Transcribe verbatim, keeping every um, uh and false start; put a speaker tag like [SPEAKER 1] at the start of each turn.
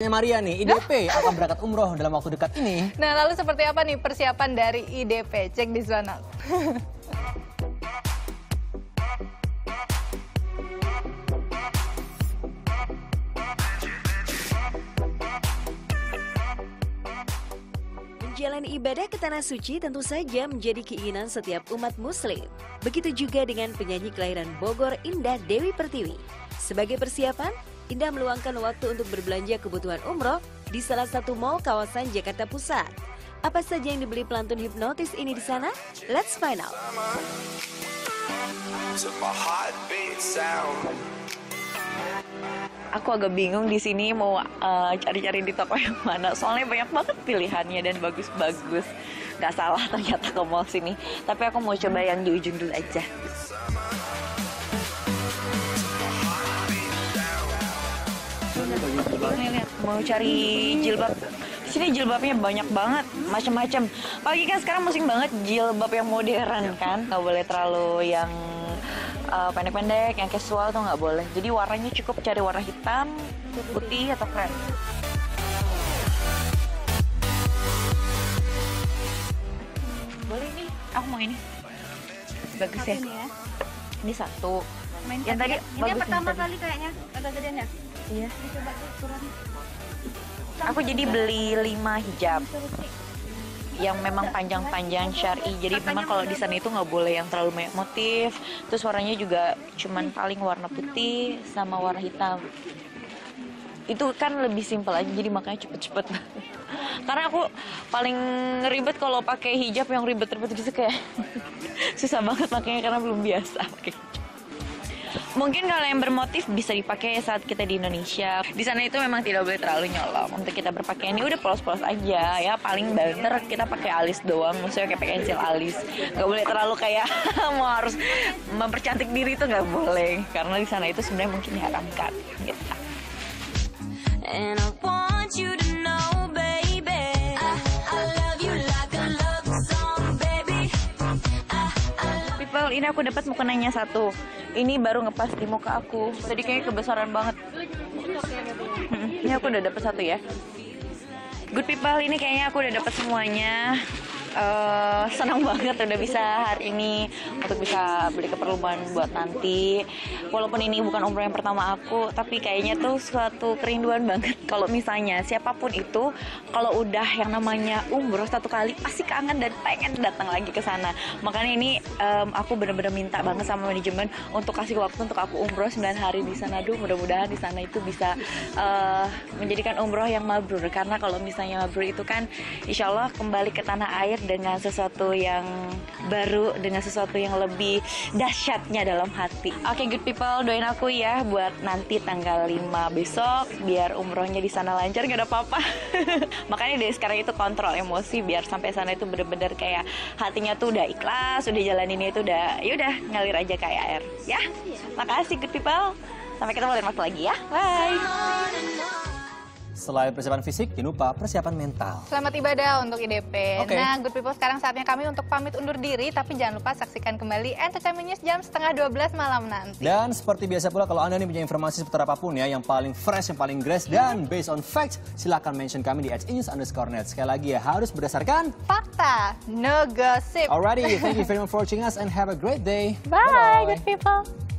[SPEAKER 1] Maria nih, I D P akan berangkat umroh dalam waktu dekat ini.
[SPEAKER 2] Nah, lalu seperti apa nih persiapan dari I D P? Cek di sana.
[SPEAKER 3] Menjalani ibadah ke Tanah Suci tentu saja menjadi keinginan setiap umat muslim. Begitu juga dengan penyanyi kelahiran Bogor, Indah Dewi Pertiwi. Sebagai persiapan, Indah meluangkan waktu untuk berbelanja kebutuhan umroh di salah satu mal kawasan Jakarta Pusat. Apa saja yang dibeli pelantun hipnotis ini di sana? Let's find out.
[SPEAKER 4] Aku agak bingung di sini mau uh, cari-cari di toko yang mana. Soalnya banyak banget pilihannya dan bagus-bagus. Gak salah ternyata ke mall sini. Tapi aku mau coba yang di ujung dulu aja. Nih, lihat, mau cari jilbab. Di sini jilbabnya banyak banget, macam-macam. Apalagi kan sekarang musim banget jilbab yang modern kan. Gak boleh terlalu yang pendek-pendek, uh, yang casual tuh nggak boleh. Jadi warnanya cukup cari warna hitam, putih, atau krem. Boleh nih, aku mau ini. Bagus ya? ya? Ini satu. Main yang tadi
[SPEAKER 5] ini yang pertama tadi. Kali kayaknya agak gedean ya?
[SPEAKER 4] Iya.
[SPEAKER 5] Coba turun.
[SPEAKER 4] Aku jadi beli lima hijab yang memang panjang-panjang syar'i. Jadi memang kalau di sana itu nggak boleh yang terlalu banyak motif. Terus warnanya juga cuman paling warna putih sama warna hitam. Itu kan lebih simpel aja, jadi makanya cepet-cepet. Karena aku paling ribet kalau pakai hijab yang ribet-ribet gitu kayak susah banget makanya karena belum biasa pakai hijab. Mungkin kalau yang bermotif bisa dipakai saat kita di Indonesia. Di sana itu memang tidak boleh terlalu nyolong. Untuk kita berpakaian ini udah polos-polos aja ya. Paling banter kita pakai alis doang. Maksudnya kayak pakai pensil alis. Gak boleh terlalu kayak mau harus mempercantik diri itu gak boleh. Karena di sana itu sebenarnya mungkin diharamkan. Gitu. And I want you to know, baby, I, I love you like a love song, baby. I, I love... People, ini aku dapat mukenanya satu. Ini baru ngepas di muka aku. Tadi kayaknya kebesaran banget. Hmm, ini aku udah dapet satu ya. Good people, ini kayaknya aku udah dapet semuanya. Uh, senang banget udah bisa hari ini untuk bisa beli keperluan buat nanti. Walaupun ini bukan umroh yang pertama aku, tapi kayaknya tuh suatu kerinduan banget. Kalau misalnya siapapun itu, kalau udah yang namanya umroh satu kali pasti kangen dan pengen datang lagi ke sana. Makanya ini um, aku bener-bener minta banget sama manajemen untuk kasih waktu untuk aku umroh sembilan hari di sana. Duh, mudah-mudahan di sana itu bisa uh, menjadikan umroh yang mabrur. Karena kalau misalnya mabrur itu kan insya Allah kembali ke tanah air dengan sesuatu yang baru, dengan sesuatu yang lebih dahsyatnya dalam hati. Oke, okay, good people, doain aku ya buat nanti tanggal lima besok biar umrohnya di sana lancar, gak ada apa-apa. Makanya dari sekarang itu kontrol emosi biar sampai sana itu bener-bener kayak hatinya tuh udah ikhlas, udah jalaninnya itu udah yaudah ngalir aja kayak air. Ya, makasih good people. Sampai ketemu lain waktu lagi ya. Bye.
[SPEAKER 1] Selain persiapan fisik, jangan lupa persiapan mental.
[SPEAKER 2] Selamat ibadah untuk I D P.
[SPEAKER 1] Okay.
[SPEAKER 2] Nah, good people, sekarang saatnya kami untuk pamit undur diri. Tapi jangan lupa saksikan kembali Entertainment News jam setengah dua belas malam nanti.
[SPEAKER 1] Dan seperti biasa pula, kalau Anda nih punya informasi seputar apapun ya, yang paling fresh, yang paling grace, dan based on facts, silakan mention kami di at news underscore net. Sekali lagi ya, harus berdasarkan
[SPEAKER 2] fakta, no gossip.
[SPEAKER 1] Alrighty, thank you very much for watching us and have a great day.
[SPEAKER 2] Bye, Bye -bye. Good people.